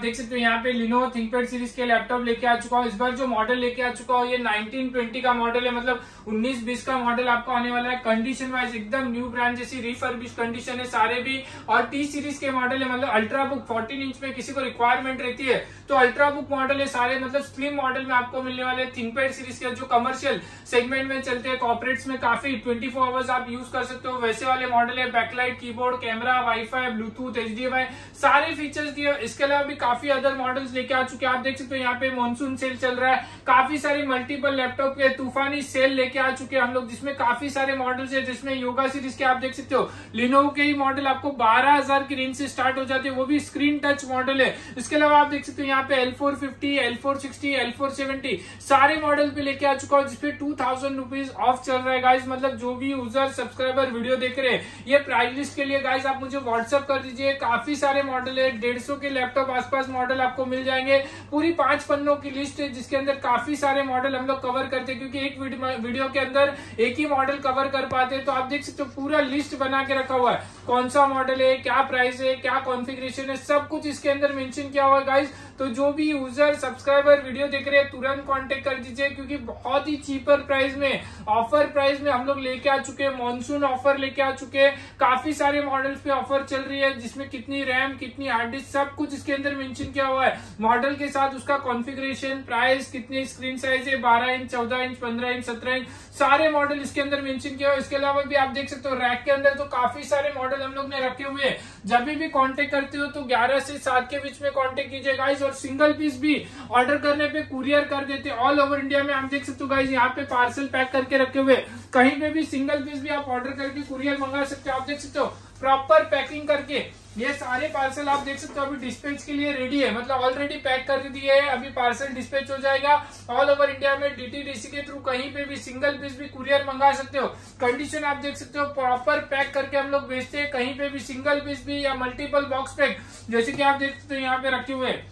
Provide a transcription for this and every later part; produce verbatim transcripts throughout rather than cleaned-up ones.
देख सकते हो यहाँ पे लिनोवो थिंकपैड सीरीज के लैपटॉप लेके आ चुका हूँ। इस बार जो मॉडल लेके आ चुका हूँ ये नाइनटीन ट्वेंटी का मॉडल है, मतलब उन्नीस बीस का मॉडल आपको आने वाला है। कंडीशन वाइज एकदम न्यू ब्रांड जैसी रिफर्बिश कंडीशन है सारे भी। और टी सीरीज के मॉडल है, मतलब अल्ट्रा बुक फोर्टीन इंच में किसी को रिक्वायरमेंट रहती है तो अल्ट्रा बुक मॉडल है सारे, मतलब स्लिम मॉडल में आपको मिलने वाले। थिंकपैड सीरीज के जो कमर्शियल सेगमेंट में चलते हैं, कॉर्पोरेट्स में काफी ट्वेंटी फोर आवर्स आप यूज कर सकते हो, वैसे वाले मॉडल है। Backlight, keyboard, camera, WiFi, Bluetooth, HDMI सारे फीचर्स दिए। इसके अलावा भी काफी अदर मॉडल्स लेके आ चुके हैं। आप देख सकते हो यहाँ पे मॉनसून सेल चल रहा है, काफी सारे मल्टीपल लैपटॉप के तूफानी सेल लेके आ चुके हैं हम लोग, जिसमें काफी सारे मॉडल्स है, जिसमें योगा सीरीज के आप देख सकते हो लिनोवो के ही मॉडल आपको बारह हजार की रेंज से स्टार्ट हो जाते हैं, वो भी स्क्रीन टच मॉडल है। इसके अलावा आप देख सकते हो यहाँ पे L four fifty, L four sixty, L four seventy सारे मॉडल पे लेके आ चुका हूँ, जिसपे टू थाउजेंड रुपीज ऑफ चल रहा है गाइज। मतलब जो भी यूजर सब्सक्राइबर वीडियो देख रहे हैं, ये प्राइस लिस्ट के लिए गाइज आप मुझे व्हाट्सअप कर दीजिए। काफी सारे मॉडल है, डेढ़ सौ के लैपटॉप आसपास मॉडल आपको मिल जाएंगे। पूरी पांच पन्नों की लिस्ट है, जिसके अंदर काफी सारे मॉडल हम लोग कवर करते हैं, क्योंकि एक वीडियो के अंदर एक ही मॉडल कवर कर पाते हैं। तो आप देख सकते हो पूरा लिस्ट बना के रखा हुआ है, कौन सा मॉडल है, क्या प्राइस है, क्या कॉन्फ़िगरेशन है, सब कुछ इसके अंदर मेंशन किया हुआ है गाइज। तो जो भी यूजर सब्सक्राइबर वीडियो देख रहे हैं तुरंत कांटेक्ट कर दीजिए, क्योंकि बहुत ही चीपर प्राइस में, ऑफर प्राइस में हम लोग लेके आ चुके हैं। मॉनसून ऑफर लेके आ चुके हैं, काफी सारे मॉडल्स पे ऑफर चल रही है, जिसमें कितनी रैम, कितनी हार्ड डिस्क, सब कुछ इसके अंदर मेंशन किया हुआ है। मॉडल के साथ उसका कॉन्फ़िगरेशन, प्राइस, कितनी स्क्रीन साइज है, बारह इंच, चौदह इंच, पंद्रह इंच, सत्रह इंच, सारे मॉडल इसके अंदर मेंशन किया हुआ है। इसके अलावा भी आप देख सकते हो रैक के अंदर तो काफी सारे मॉडल हम लोग ने रखे हुए हैं। जब भी कांटेक्ट करते हो तो ग्यारह से सात के बीच में कांटेक्ट कीजिए गाइस। और सिंगल पीस भी ऑर्डर करने पे कुरियर कर देते ऑल ओवर इंडिया में। आप देख सकते हो गाइस यहाँ पे पार्सल पैक करके रखे हुए, कहीं पे भी सिंगल पीस भी आप ऑर्डर करके कुरियर मंगा सकते हो। आप देख सकते हो प्रॉपर पैकिंग करके ये सारे पार्सल आप देख सकते हो अभी डिस्पैच के लिए रेडी है, मतलब ऑलरेडी पैक कर दिए है। अभी पार्सल डिस्पैच हो जाएगा ऑल ओवर इंडिया में। डीटीडीसी के थ्रू कहीं पे भी सिंगल पीस भी कुरियर मंगा सकते हो। कंडीशन आप देख सकते हो प्रॉपर पैक करके हम लोग भेजते हैं, कहीं पे भी सिंगल पीस भी या मल्टीपल बॉक्स पैक, जैसे कि आप देख सकते हो यहाँ पे रखे हुए हैं,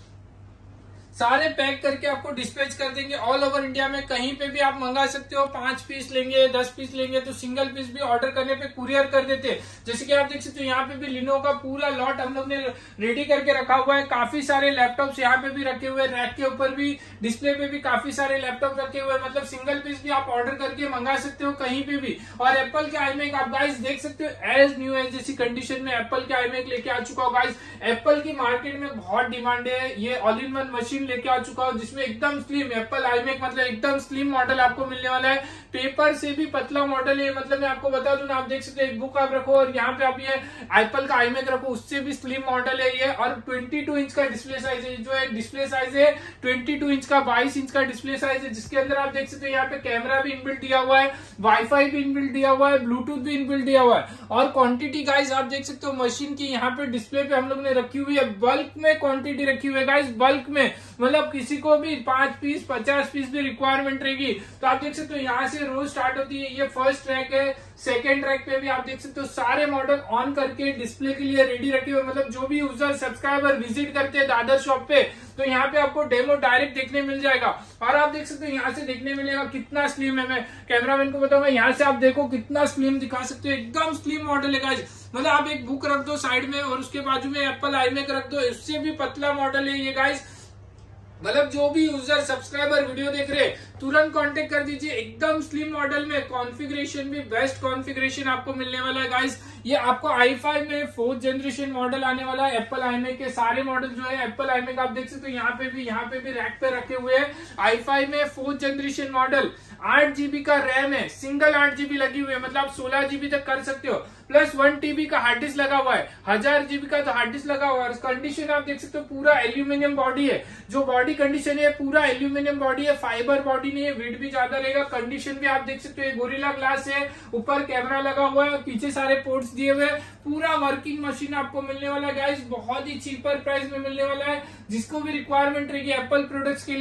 सारे पैक करके आपको डिस्पैच कर देंगे ऑल ओवर इंडिया में। कहीं पे भी आप मंगा सकते हो, पांच पीस लेंगे, दस पीस लेंगे तो सिंगल पीस भी ऑर्डर करने पे कुरियर कर देते हैं। जैसे कि आप देख सकते हो यहाँ पे भी लिनोवो का पूरा लॉट हम लोग ने रेडी करके रखा हुआ है। काफी सारे लैपटॉप्स यहाँ पे भी रखे हुए हैं, रैक के ऊपर भी, डिस्प्ले पे भी काफी सारे लैपटॉप रखे हुए हैं, मतलब सिंगल पीस भी आप ऑर्डर करके मंगा सकते हो कहीं पे भी। और एप्पल के आईमैक आप गाइस देख सकते हो एज न्यू एज जैसी कंडीशन में एप्पल के आईमैक लेके आ चुका हूँ गाइस। एप्पल की मार्केट में बहुत डिमांड है, ये ऑल इन वन मशीन लेके आ चुका हूँ, जिसमें एकदम स्लिम एप्पल आईमैक, मतलब एकदम स्लिम मॉडल आपको मिलने वाला है। पेपर से भी पतला मॉडल है, मतलब मैं आपको बता दूं ना, आप देख सकते हैं एक बुक आप रखो और यहाँ पे आप ये एप्पल का आईमैक रखो, उससे भी स्लिम मॉडल है ये। और बाईस इंच का डिस्प्ले साइज है, जो है डिस्प्ले साइज है बाईस इंच का, बाईस इंच का डिस्प्ले साइज है, जिसके अंदर आप देख सकते हैं यहाँ पे कैमरा भी इनबिल्ट दिया हुआ है, वाईफाई भी इनबिल्ट दिया हुआ है, ब्लूटूथ भी इनबिल्ट दिया हुआ है। और क्वांटिटी गाइस आप देख सकते हो मशीन की यहाँ पे डिस्प्ले पे हम लोग ने रखी हुई है, बल्क में क्वांटिटी रखी हुई है गाइस, बल्क में, मतलब किसी को भी पांच पीस पचास पीस भी रिक्वायरमेंट रहेगी तो आप देख सकते हो यहाँ से रोज स्टार्ट होती है। ये फर्स्ट ट्रैक है, सेकेंड ट्रैक पे भी आप देख सकते हो सारे मॉडल ऑन करके डिस्प्ले के लिए रेडी रखे हुए, मतलब जो भी यूजर सब्सक्राइबर विजिट करते हैं दादर शॉप पे तो यहाँ पे आपको डेमो डायरेक्ट देखने मिल जाएगा। और आप देख सकते हो यहाँ से देखने मिलेगा कितना स्लिम है, मैं कैमरामैन को बताऊंगा, यहाँ से आप देखो कितना स्लिम दिखा सकते हो, एकदम स्लिम मॉडल है गाइस। मतलब आप एक बुक रख दो साइड में और उसके बाजू में एप्पल आईमैक रख दो, इससे भी पतला मॉडल है ये गाइस। मतलब जो भी यूजर सब्सक्राइबर वीडियो देख रहे हैं तुरंत कांटेक्ट कर दीजिए, एकदम स्लिम मॉडल में, कॉन्फ़िगरेशन भी बेस्ट कॉन्फ़िगरेशन आपको मिलने वाला है गाइस। ये आपको आई फाइव में फोर्थ जनरेशन मॉडल आने वाला है। एप्पल आईमैक के सारे मॉडल जो है एप्पल आईमैक आप देख सकते हो यहाँ पे भी, यहाँ पे भी रैक पे रखे हुए हैं। आई फाइव में फोर्थ जनरेशन मॉडल, आठ जीबी का रैम है, सिंगल आठ जीबी लगी हुई है, मतलब आप सोलह जीबी तक कर सकते हो, प्लस वन टीबी का हार्ड डिस्क लगा हुआ है, हजार जीबी का तो हार्ड डिस्क लगा हुआ है। कंडीशन आप देख सकते हो पूरा एल्यूमिनियम बॉडी है, जो बॉडी कंडीशन है पूरा एल्यूमिनियम बॉडी है, फाइबर बॉडी नहीं है, वेट भी ज्यादा रहेगा। कंडीशन भी आप देख सकते हो गोरिल्ला ग्लास है, ऊपर कैमरा लगा हुआ है, पीछे सारे पोर्ट्स दिए हुए, पूरा वर्किंग मशीन आपको मिलने वाला है गाइस, बहुत ही चीपर प्राइस में मिलने वाला है। जिसको भी रिक्वायरमेंट रहेगी एप्पल प्रोडक्ट्स के लिए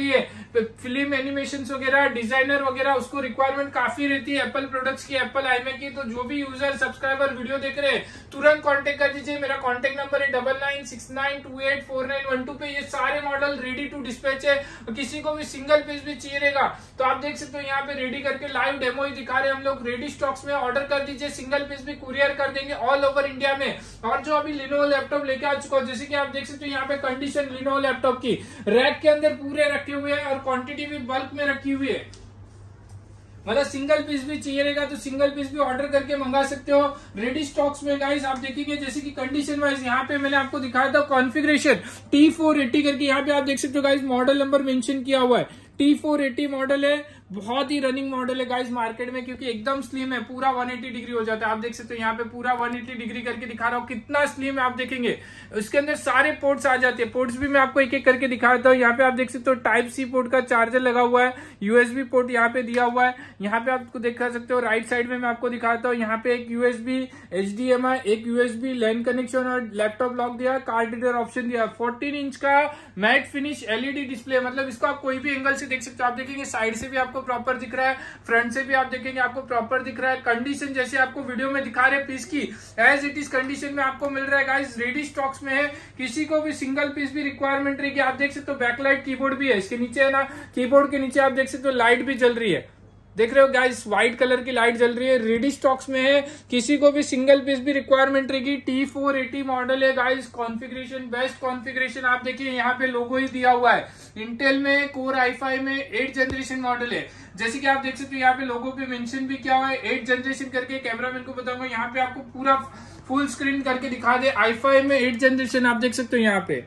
फिल्म एनिमेशन वगैरह, डिजाइनर वगैरह, उसको रिक्वायरमेंट काफी रहती है एप्पल प्रोडक्ट्स की, एप्पल आईमैक की। तो जो भी यूजर सब्सक्राइबर वीडियो देख रहे हैं तुरंत कांटेक्ट कर दीजिए। मेरा कांटेक्ट नंबर है double nine six nine two eight four nine one two पे। ये सारे मॉडल रेडी टू डिस्पैच है। किसी को भी सिंगल पीस भी चाहिए रहेगा तो आप देख सकते हो यहाँ पे रेडी करके लाइव डेमो ही दिखा रहे हैं हम लोग। रेडी स्टॉक्स में ऑर्डर कर दीजिए, सिंगल पीस भी कुरियर कर देंगे ऑल ओवर इंडिया में। और जो अभी लिनोवो लैपटॉप लेके आ चुका हूं, जैसे कि आप देख सकते हो यहाँ पे कंडीशन लिनोवो लैपटॉप की रैक के अंदर पूरे रखे हुए हैं और क्वांटिटी भी बल्क में रखी हुई है। मतलब सिंगल पीस भी चाहिए रहेगा तो सिंगल पीस भी ऑर्डर करके मंगा सकते हो रेडी स्टॉक्स में गाइस। आप देखेंगे जैसे कि कंडीशन वाइज यहाँ पे मैंने आपको दिखाया था कॉन्फ़िगरेशन टी फोर एटी करके, यहाँ पे आप देख सकते हो गाइस मॉडल नंबर मेंशन किया हुआ है। टी फोर एटी मॉडल है, बहुत ही रनिंग मॉडल है गाइस मार्केट में, क्योंकि एकदम स्लिम है, पूरा वन एटी डिग्री हो जाता है। आप देख सकते हो यहाँ पे पूरा वन एटी डिग्री करके दिखा रहा हूँ, कितना स्लिम है आप देखेंगे। उसके अंदर सारे पोर्ट्स आ जाते हैं। पोर्ट्स भी मैं आपको एक एक करके दिखाता हूँ। यहाँ पे आप देख सकते हो टाइप सी पोर्ट का चार्जर लगा हुआ है, यूएसबी पोर्ट यहाँ पे दिया हुआ है। यहाँ पे आपको दिखा सकते हो राइट साइड में मैं आपको दिखाता हूँ, यहाँ पे एक यूएसबी, एचडीएमआई, एक यूएसबी लैन कनेक्शन और लैपटॉप लॉक दिया, कार्ड रीडर ऑप्शन दिया। फोर्टीन इंच का मैट फिनिश एलईडी डिस्प्ले, मतलब इसको आप कोई भी एंगल से देख सकते हो। आप देखेंगे साइड से भी आपको प्रॉपर दिख रहा है, फ्रंट से भी आप देखेंगे आपको प्रॉपर दिख रहा है। कंडीशन जैसे आपको वीडियो में दिखा रहे पीस की एज इट इज कंडीशन में आपको मिल रहा है गाइस। रेडी स्टॉक्स में है, किसी को भी सिंगल पीस भी रिक्वायरमेंट रहेगी। आप देख सकते हो बैकलाइट कीबोर्ड भी है, इसके नीचे है ना, कीबोर्ड के नीचे आप देख सकते हो लाइट भी जल रही है, देख रहे हो गाइस व्हाइट कलर की लाइट जल रही है। रेडी स्टॉक्स में है, किसी को भी सिंगल पीस भी रिक्वायरमेंट रहेगी। टी फोर एटी मॉडल है गाइस, कॉन्फ़िगरेशन बेस्ट कॉन्फ़िगरेशन। आप देखिए यहाँ पे लोगो ही दिया हुआ है। इंटेल में कोर आई फाइव में एट जनरेशन मॉडल है, जैसे कि आप देख सकते हो यहाँ पे लोगो पे मेंशन भी किया हुआ है एट जनरेशन करके। कैमरामैन को बताऊंगा यहाँ पे आपको पूरा फुल स्क्रीन करके दिखा दे। आई फाइव में एट जनरेशन आप देख सकते हो यहाँ पे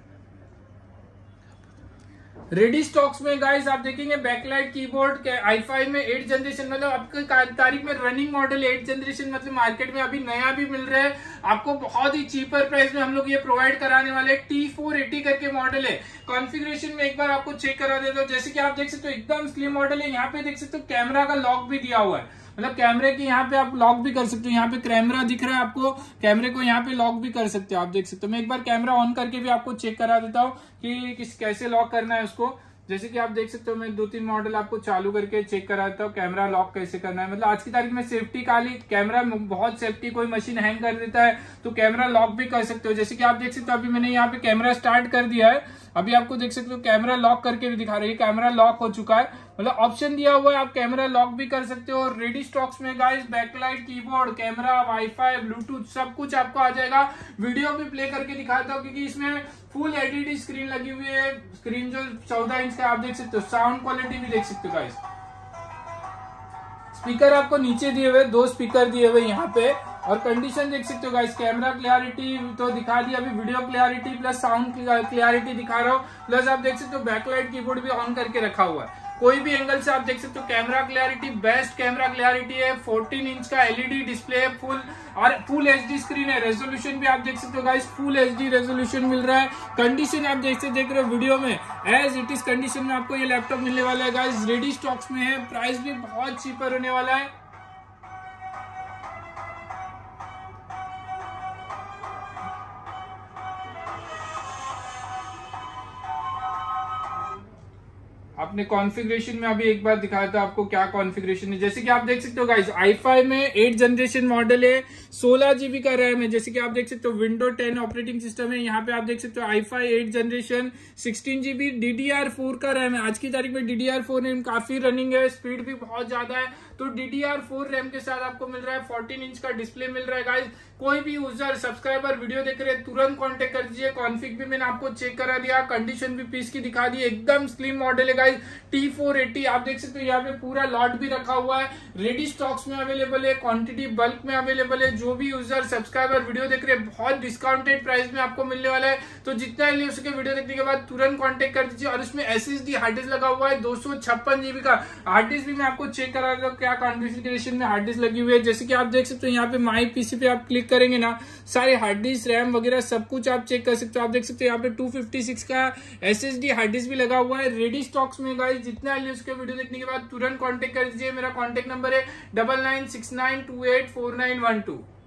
रेडी स्टॉक्स में गाइस। आप देखेंगे बैकलाइट कीबोर्ड आई फाइव में एट जनरेशन, मतलब आपके तारीख में रनिंग मॉडल एट जनरेशन, मतलब मार्केट में अभी नया भी मिल रहा है आपको बहुत ही चीपर प्राइस में हम लोग ये प्रोवाइड कराने वाले। टी फोर एटी करके मॉडल है। कॉन्फ़िगरेशन में एक बार आपको चेक करा देता हूं, जैसे कि आप देख सकते हो एकदम स्लिम मॉडल है। यहाँ पे देख सकते हो कैमरा का लॉक भी दिया हुआ है, मतलब कैमरे की यहाँ पे आप लॉक भी कर सकते हो। यहाँ पे कैमरा दिख रहा है आपको, कैमरे को यहाँ पे लॉक भी कर सकते हो। आप देख सकते हो, मैं एक बार कैमरा ऑन करके भी आपको चेक करा देता हूँ कि किस कैसे लॉक करना है उसको। जैसे कि आप देख सकते हो मैं दो तीन मॉडल आपको चालू करके चेक कराता हूँ कैमरा लॉक कैसे करना है। मतलब आज की तारीख में सेफ्टी का लिए कैमरा बहुत सेफ्टी, कोई मशीन हैंग कर देता है तो कैमरा लॉक भी कर सकते हो। जैसे कि आप देख सकते हो अभी मैंने यहाँ पे कैमरा स्टार्ट कर दिया है, अभी आपको देख सकते हो कैमरा लॉक करके भी दिखा रही है, कैमरा लॉक हो चुका है, मतलब ऑप्शन दिया हुआ है आप कैमरा लॉक भी कर सकते हो। रेडी स्टॉक्स में guys backlight keyboard, camera, WiFi, Bluetooth सब कुछ आपको आ जाएगा। वीडियो भी प्ले करके दिखाता हूँ क्योंकि इसमें फुल एलईडी स्क्रीन लगी हुई है। स्क्रीन जो चौदह इंच का आप देख सकते हो, साउंड क्वालिटी भी देख सकते हो गाइस। स्पीकर आपको नीचे दिए हुए, दो स्पीकर दिए हुए यहाँ पे, और कंडीशन देख सकते हो गाइस। कैमरा क्लियरिटी तो दिखा दी, अभी video clarity plus sound clarity दिखा रहा हूँ, प्लस आप देख सकते हो बैकलाइट कीबोर्ड भी ऑन करके रखा हुआ है। कोई भी एंगल से आप देख सकते हो camera clarity best camera clarity है। फोर्टीन इंच का एलईडी डिस्प्ले है फुल, और फुल एचडी स्क्रीन है। रेजोल्यूशन भी आप देख सकते हो गाइस, फुल एचडी रेजोल्यूशन मिल रहा है। कंडीशन आप जैसे देख रहे हो वीडियो में एज इट इज कंडीशन में आपको ये लैपटॉप मिलने वाला है गाइस। रेडी स्टॉक्स में है, प्राइस भी बहुत चीपर होने वाला है। आपने कॉन्फ़िगरेशन में अभी एक बार दिखाया था आपको क्या कॉन्फ़िगरेशन है। जैसे कि आप देख सकते हो गाइस आई फाइव में एट जनरेशन मॉडल है, सोलह जीबी का रैम है। जैसे कि आप देख सकते हो विंडो टेन ऑपरेटिंग सिस्टम है। यहाँ पे आप देख सकते हो i five eight generation, sixteen GB D D R four का रैम है। आज की तारीख में D D R four RAM काफी रनिंग है, स्पीड भी बहुत ज्यादा है। तो D D R four RAM के साथ आपको मिल रहा है, फोर्टीन इंच का डिस्प्ले मिल रहा है गाइस। कोई भी यूजर सब्सक्राइबर वीडियो देख रहे हैं तुरंत कांटेक्ट कर दीजिए। कॉन्फिग भी मैंने आपको चेक करा दिया, कंडीशन भी पीस की दिखा दी, एकदम स्लिम मॉडल है गाइस। टी फोर एटी आप देख सकते हो, यहाँ पे पूरा लॉट भी रखा हुआ है। रेडी स्टॉक्स में अवेलेबल है, क्वांटिटी बल्क में अवेलेबल है। जो भी यूजर सब्सक्राइबर वीडियो देख रहे हैं बहुत डिस्काउंटेड प्राइस में आपको मिलने वाला है। तो जितना ले सके वीडियो देखने के बाद तुरंत कॉन्टेक्ट कर दीजिए। और उसमें S S D hard disk लगा हुआ है, दो सौ छप्पन जीबी का हार्ड डिस्क भी मैं आपको चेक करा दूं क्या कॉन्फ़िगरेशन में हार्ड डिस्क लगी हुई है। जैसे कि आप देख सकते हो यहाँ पे माई पीसी पे आप क्लिक करेंगे ना, सारे हार्ड डिस्क, रैम वगैरह सब कुछ आप चेक कर सकते हो। आप देख सकते हो यहाँ पे टू फिफ्टी सिक्स का एसएसडी हार्ड डिस्क भी लगा हुआ है। रेडी स्टॉक्स में गाइस जितना ले उसके वीडियो देखने के बाद तुरंत कांटेक्ट कर दीजिए। मेरा कांटेक्ट नंबर है double nine six nine two eight four nine one to.